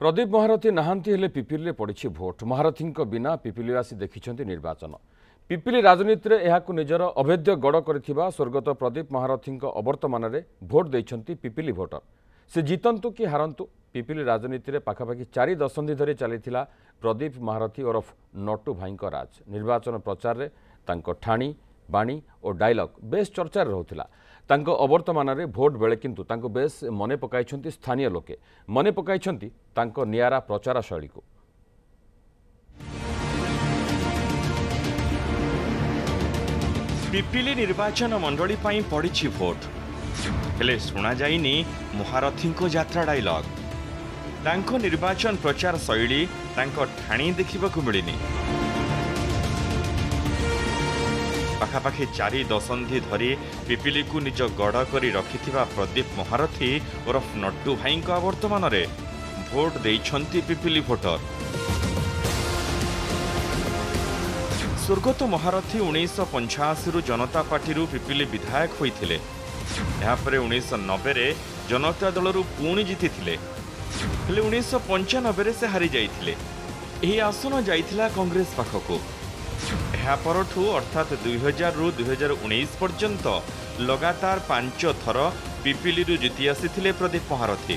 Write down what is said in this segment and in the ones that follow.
प्रदीप महारथी नहांती हेले पिपिली पड़ी भोट। महारथी बिना पिपिली आसी देखिछंती निर्वाचन। पिपिली राजनीति में यह निजर अभेद्य गड़ कर स्वर्गत प्रदीप महारथी अवर्तमान में भोट देइछंती पिपिली भोटर। से जीतंतु कि हारंतु पिपिली राजनीति में पाखापाखि 4 दशंधि धरी चलीथिला प्रदीप महारथी ओरफ नटू भाई राज। निर्वाचन प्रचार में तांको ठाणी बाणी और डायलॉग बेस चर्चार रहुथिला। तांको अवर्तमान में भोट बेले किंतु तांको बेस मने पकाइछंती स्थानीय लोके मने पकाइछंती तांको नियारा प्रचार शैली को। पिपिली निर्वाचन मंडली पाई पड़ी भोट हेले शुणा जाइनी महारथी को यात्रा डायलॉग। तांको निर्वाचन प्रचार शैली तांको ठाणी देखिबाकू मिलिनी। पाखापाखि 4 दशंधि धरी पिपिली को निज गढ़ करी रखिथिबा प्रदीप महारथी ओरफ नट्टू भाई वर्तमान में भोट देइछंती पिपिली भोटर। स्वर्गत महारथी 1985 जनता पार्टी पिपिली विधायक होइथिले। यापर 1990 रे जनता दलरू पुणी जीतिथिले। हेले 1995 से हारी जाइथिले। एही आसन जाइथिला कांग्रेस पाखको। ଏହା ପରଠୁ ଅର୍ଥାତ୍ 2000 ରୁ 2019 पर्यंत लगातार 5 थर पिपिली जीति आसीथिले प्रदीप महारथी।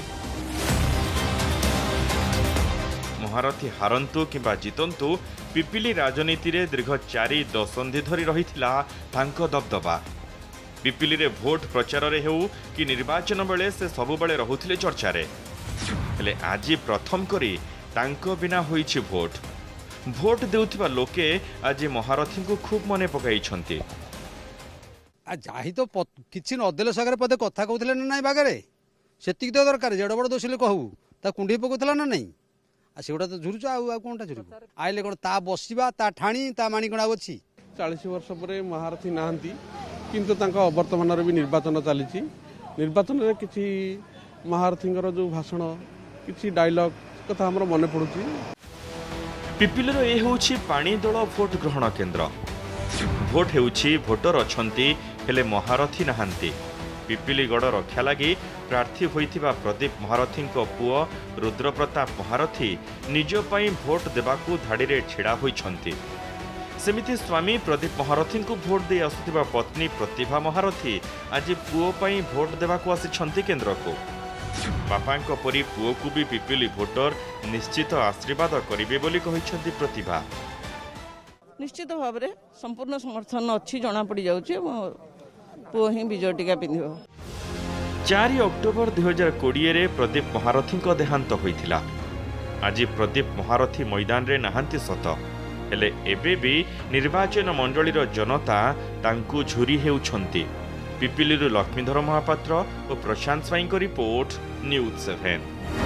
महारथी हारंतु किंबा जितंतु पिपिली राजनीति रे दीर्घ 4 दशंधि धरी रहिथिला तांको दबदबा। पिपिली रे भोट प्रचार रे हेउ कि निर्वाचन बेले से सबु बेले रहुथिले चर्चा रे। हेले आज प्रथम करी तांको बिना होईछि भोट। भोट देउथिबा लोके आज महारथी को खूब मने पकाइछंती। जाही तो किछि नदेले सगरे पदे कथा कहउथिले ना बागरे सेतिक तो दरकार जेड बड़ दोषिले कहू ता कुंडी पकउथला ना नहीं आ सेउडा तो झुरुचा आ कोनटा झुरु आइले कोन ता बसिबा ता ठाणी ता माणी कोन आछि। 40 वर्ष परे महारथी नाहंती किंतु तांका वर्तमान रे भी निर्वाचन चलीछि। निर्वाचन रे किछि महारथींकर जो भाषण किछि डायलॉग कथा हमर मने पडुछि। पिपिलीर ए होछि पानी दल भोट ग्रहण केन्द्र। भोट हेउछि भोटर अछंती हेले महारथी नाहंती। पिपिलीगढ़ रक्षा लगी प्रार्थी होइथिबा प्रदीप महारथी पुओ रुद्रप्रताप महारथी निज पई भोट देबाकू धाड़ी रे छिड़ा होइछंती। सेमिति स्वामी प्रदीप महारथी को भोट दे आसुथिबा पत्नी प्रतिभा महारथी आज पुओ पई भोट देबाकू आसिछंती केन्द्र को। बापांको परी पुओ को भी पिपिली भोटर निश्चित आशीर्वाद करिवे बोली कहिछंती प्रतिभा। निश्चित भाव में संपूर्ण समर्थन अच्छी जना पड़ जाउछि। पुओ ही विजय टीका पिंधिबो। 4 अक्टोबर 2020 रे प्रदीप महारथी को देहांत होइथिला। आज प्रदीप महारथी मैदान रे नाहांती सत हेले एबे भी निर्वाचन मंडलीर जनता तांकू झुरी हेउछंती। पिपिली लक्ष्मीधर महापात्र और प्रशांत स्वाई को रिपोर्ट न्यूज 7।